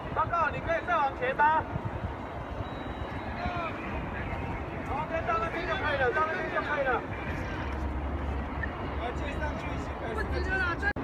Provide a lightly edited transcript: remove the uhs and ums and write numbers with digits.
报告，你可以再往前吗？好，再到那边就可以了，到那边就可以了。接上去，不值了啦。